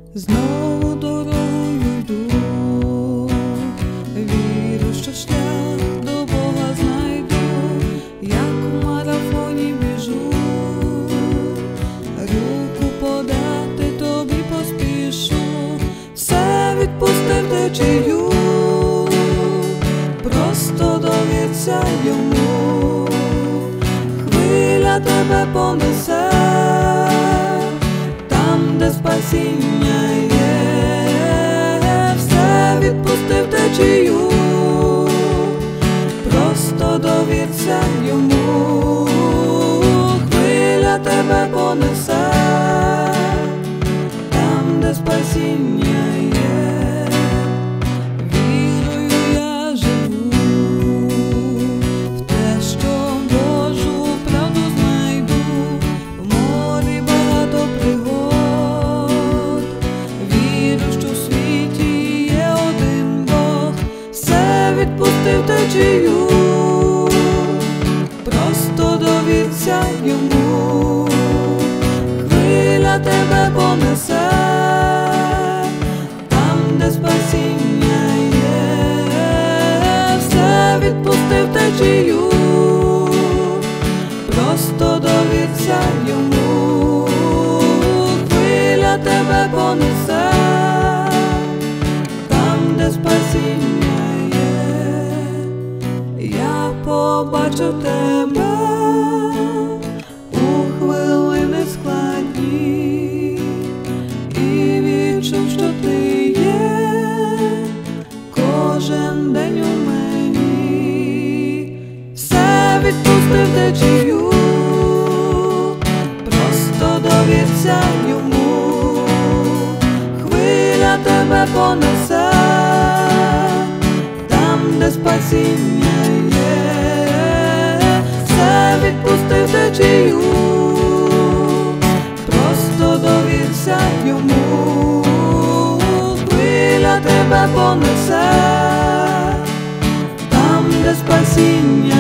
Знову дорогою йду, вірю, що шлях до Бога знайду, як у марафоні біжу, руку подати тобі поспішу, все відпустив течію, просто довірся йому, хвиля тебе понесе там, де спасіння є, все відпустив течію, просто довірся йому, хвиля тебе понесе там, де спасіння є. Вірою я живу в те, що Божу правду знайду, в морі багато пригод. Вірю, що в світі є один Бог, все відпустив течію, просто довірся йому, хвиля тебе понесе там, де спасіння є, все відпустив течію, просто довірся йому, хвиля тебе понесе там, де спасіння є. Я побачив тебе у хвилини складні і відчув, що ти є кожен день у мені, все відпустив течію, просто довірся йому, хвиля тебе понесе там, де спасіння є, все відпустив течію, просто довірся йому, хвиля тебе понесе там, де спасіння